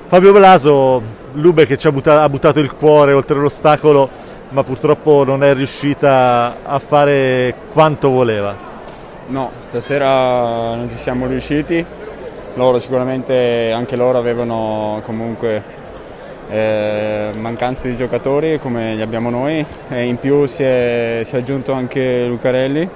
Fabio Balaso, Lube che ha buttato il cuore oltre l'ostacolo, ma purtroppo non è riuscita a fare quanto voleva. No, stasera non ci siamo riusciti. Loro sicuramente, anche loro avevano comunque mancanze di giocatori come li abbiamo noi, e in più si è aggiunto anche Lucarelli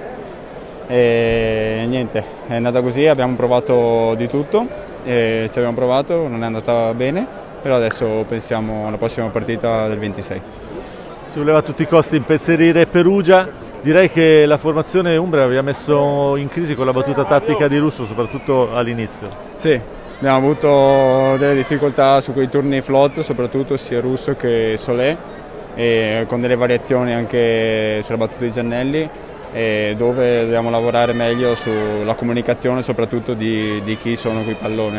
e niente, è andata così, abbiamo provato di tutto. Ci abbiamo provato, non è andata bene, però adesso pensiamo alla prossima partita del 26. Si voleva a tutti i costi impensierire Perugia, direi che la formazione umbra vi ha messo in crisi con la battuta tattica di Russo, soprattutto all'inizio. Sì, abbiamo avuto delle difficoltà su quei turni float, soprattutto sia Russo che Solé, e con delle variazioni anche sulla battuta di Giannelli, dove dobbiamo lavorare meglio sulla comunicazione soprattutto di chi sono quei palloni.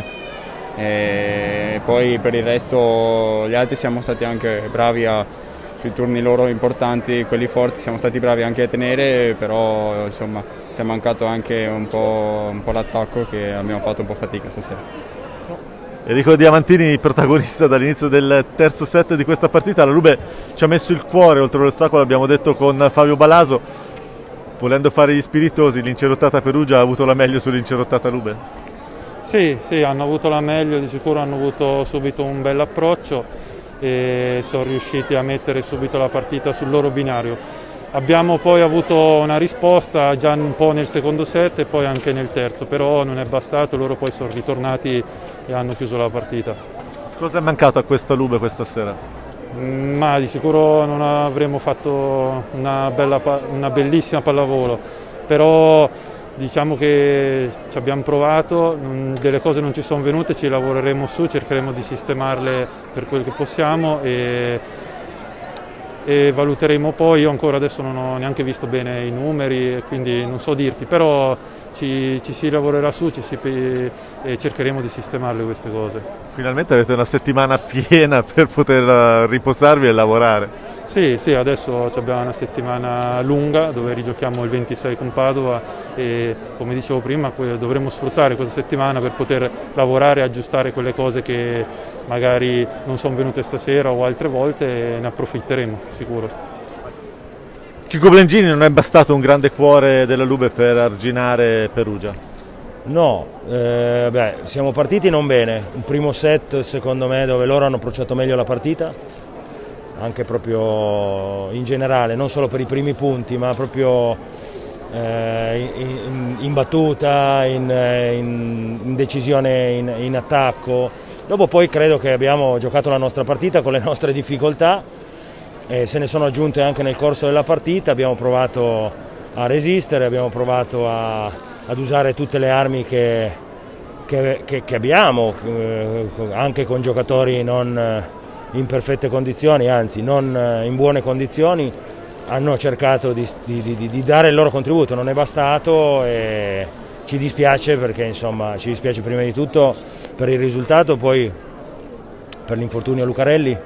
E poi per il resto gli altri siamo stati anche bravi sui turni loro importanti, quelli forti, siamo stati bravi anche a tenere, però insomma ci è mancato anche un po' l'attacco, che abbiamo fatto un po' fatica stasera. Enrico Diamantini, protagonista dall'inizio del terzo set di questa partita. La Lube ci ha messo il cuore oltre l'ostacolo, abbiamo detto con Fabio Balaso. Volendo fare gli spiritosi, l'incerottata Perugia ha avuto la meglio sull'incerottata Lube? Sì, hanno avuto la meglio, di sicuro hanno avuto subito un bel approccio e sono riusciti a mettere subito la partita sul loro binario. Abbiamo poi avuto una risposta già un po' nel secondo set e poi anche nel terzo, però non è bastato, loro poi sono ritornati e hanno chiuso la partita. Cosa è mancato a questa Lube questa sera? Ma di sicuro non avremmo fatto una bellissima pallavolo, però diciamo che ci abbiamo provato, delle cose non ci sono venute, ci lavoreremo su, cercheremo di sistemarle per quel che possiamo e valuteremo poi. Io ancora adesso non ho neanche visto bene i numeri, quindi non so dirti, però ci si lavorerà su e cercheremo di sistemarle queste cose. Finalmente avete una settimana piena per poter riposarvi e lavorare. Sì, adesso abbiamo una settimana lunga dove rigiochiamo il 26 con Padova e, come dicevo prima, dovremo sfruttare questa settimana per poter lavorare e aggiustare quelle cose che magari non sono venute stasera o altre volte, e ne approfitteremo sicuro. Chico Blengini, non è bastato un grande cuore della Lube per arginare Perugia? No, siamo partiti non bene. Un primo set secondo me dove loro hanno approcciato meglio la partita, anche proprio in generale, non solo per i primi punti, ma proprio in battuta, in decisione, in attacco. Dopo poi credo che abbiamo giocato la nostra partita con le nostre difficoltà, e se ne sono aggiunte anche nel corso della partita. Abbiamo provato a resistere, abbiamo provato ad usare tutte le armi che abbiamo, anche con giocatori non in perfette condizioni, anzi non in buone condizioni. Hanno cercato di dare il loro contributo, non è bastato e ci dispiace, perché insomma ci dispiace prima di tutto per il risultato, poi per l'infortunio a Lucarelli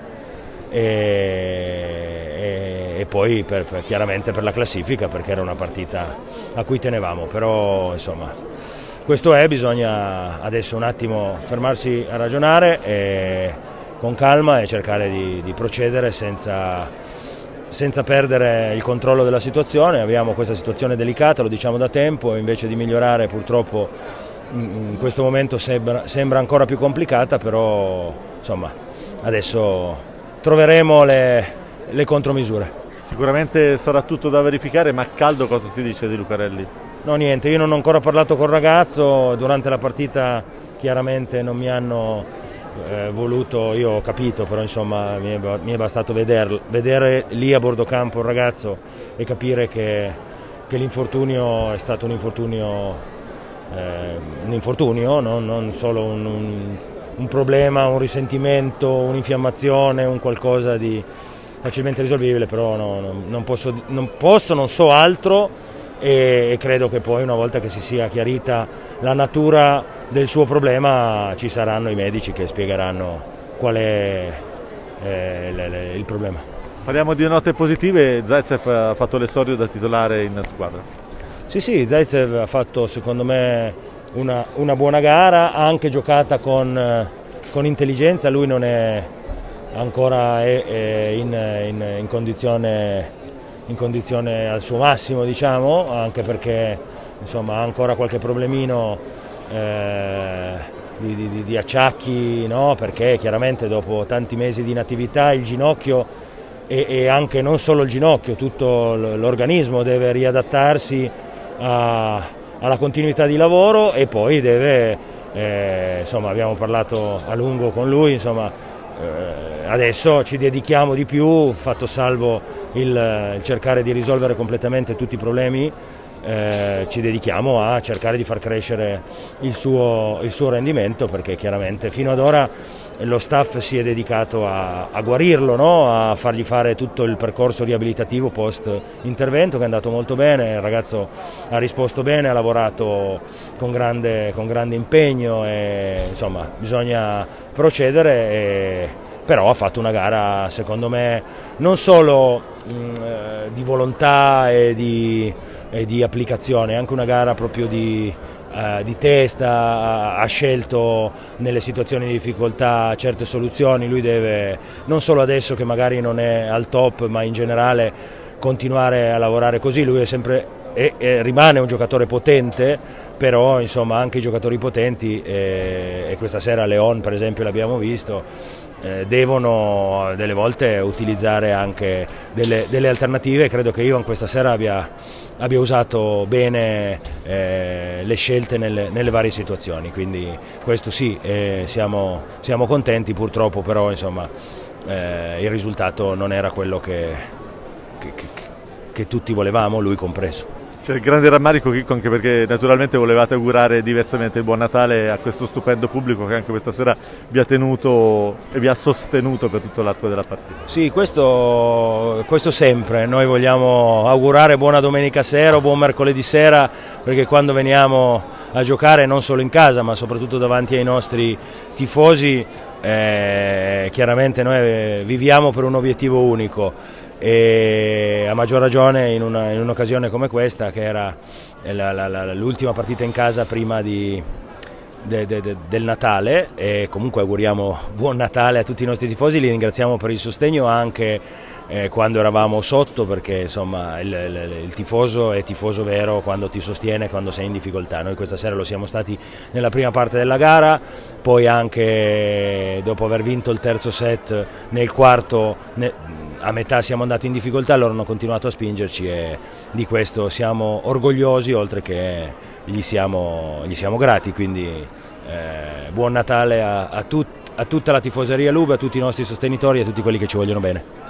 e poi chiaramente per la classifica, perché era una partita a cui tenevamo. Però insomma questo è, bisogna adesso un attimo fermarsi a ragionare con calma e cercare di procedere senza perdere il controllo della situazione. Abbiamo questa situazione delicata, lo diciamo da tempo, e invece di migliorare purtroppo in questo momento sembra ancora più complicata, però insomma adesso troveremo le contromisure. Sicuramente sarà tutto da verificare, ma a caldo cosa si dice di Lucarelli? No, niente, io non ho ancora parlato col ragazzo, durante la partita chiaramente non mi hanno voluto, io ho capito, però insomma mi è bastato vedere lì a bordo campo il ragazzo e capire che l'infortunio è stato un infortunio, non solo un problema, un risentimento, un'infiammazione, un qualcosa di facilmente risolvibile, però non so altro, e credo che poi, una volta che si sia chiarita la natura del suo problema, ci saranno i medici che spiegheranno qual è il problema. Parliamo di note positive. Zaitsev ha fatto l'esordio da titolare in squadra. Sì, Zaitsev ha fatto secondo me una buona gara, ha anche giocata con con intelligenza. Lui non è ancora in condizione al suo massimo, diciamo, anche perché insomma, ha ancora qualche problemino di acciacchi, no? Perché chiaramente dopo tanti mesi di inattività il ginocchio e anche non solo il ginocchio, tutto l'organismo deve riadattarsi alla continuità di lavoro e poi deve, insomma, abbiamo parlato a lungo con lui, insomma, adesso ci dedichiamo di più, fatto salvo il cercare di risolvere completamente tutti i problemi, ci dedichiamo a cercare di far crescere il suo rendimento, perché chiaramente fino ad ora lo staff si è dedicato a guarirlo, no? A fargli fare tutto il percorso riabilitativo post intervento, che è andato molto bene, il ragazzo ha risposto bene, ha lavorato con grande impegno e insomma bisogna procedere, però ha fatto una gara secondo me non solo di volontà e di applicazione, anche una gara proprio di testa, ha scelto nelle situazioni di difficoltà certe soluzioni. Lui deve, non solo adesso che magari non è al top, ma in generale continuare a lavorare così. Lui è sempre e rimane un giocatore potente, però insomma anche i giocatori potenti, e questa sera Leon per esempio l'abbiamo visto, devono delle volte utilizzare anche delle alternative. Credo che Ivan questa sera abbia usato bene le scelte nelle varie situazioni, quindi questo sì, siamo contenti. Purtroppo però insomma il risultato non era quello che tutti volevamo, lui compreso. C'è il grande rammarico, Chicco, anche perché naturalmente volevate augurare diversamente il buon Natale a questo stupendo pubblico che anche questa sera vi ha tenuto e vi ha sostenuto per tutto l'arco della partita. Sì, questo sempre, noi vogliamo augurare buona domenica sera o buon mercoledì sera, perché quando veniamo a giocare non solo in casa ma soprattutto davanti ai nostri tifosi, chiaramente noi viviamo per un obiettivo unico, e a maggior ragione in un'occasione come questa, che era l'ultima partita in casa prima del Natale. E comunque auguriamo buon Natale a tutti i nostri tifosi, li ringraziamo per il sostegno anche quando eravamo sotto, perché insomma il tifoso è tifoso vero quando ti sostiene, quando sei in difficoltà. Noi questa sera lo siamo stati nella prima parte della gara, poi anche dopo aver vinto il terzo set nel quarto a metà siamo andati in difficoltà, loro hanno continuato a spingerci e di questo siamo orgogliosi, oltre che gli siamo grati. Quindi buon Natale a tutta la tifoseria Lube, a tutti i nostri sostenitori e a tutti quelli che ci vogliono bene.